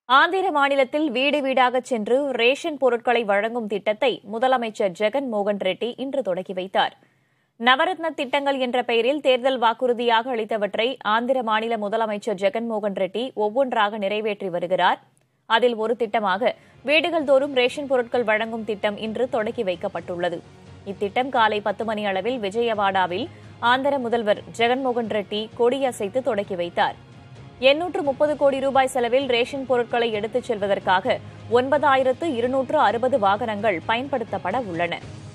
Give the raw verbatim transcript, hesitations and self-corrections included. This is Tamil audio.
ஆந்திர மாநிலத்தில் வீடு வீடாக சென்று ரேஷன் பொருட்களை வழங்கும் திட்டத்தை முதலமைச்சர் ஜெகன் மோகன் ரெட்டி இன்று தொடங்கி வைத்தார். நவரத்ன திட்டங்கள் என்ற பெயரில் தேர்தல் வாக்குறுதியாக அளித்தவற்றை ஆந்திர மாநில முதலமைச்சர் ஜெகன் மோகன் ரெட்டி ஒவ்வொன்றாக நிறைவேற்றி வருகிறார். அதில் ஒரு திட்டமாக வீடுகள் தோறும் ரேஷன் பொருட்கள் வழங்கும் திட்டம் இன்று தொடங்கி வைக்கப்பட்டுள்ளது. இத்திட்டம் காலை பத்து மணி அளவில் விஜயவாடாவில் ஆந்திர முதல்வர் ஜெகன்மோகன் ரெட்டி கொடியசைத்து தொடங்கி வைத்தார். எண்ணூற்று முப்பது கோடி ரூபாய் செலவில் ரேஷன் பொருட்களை எடுத்துச் செல்வதற்காக ஒன்பதாயிரத்து இருநூற்று அறுபது வாகனங்கள் பயன்படுத்தப்பட உள்ளன.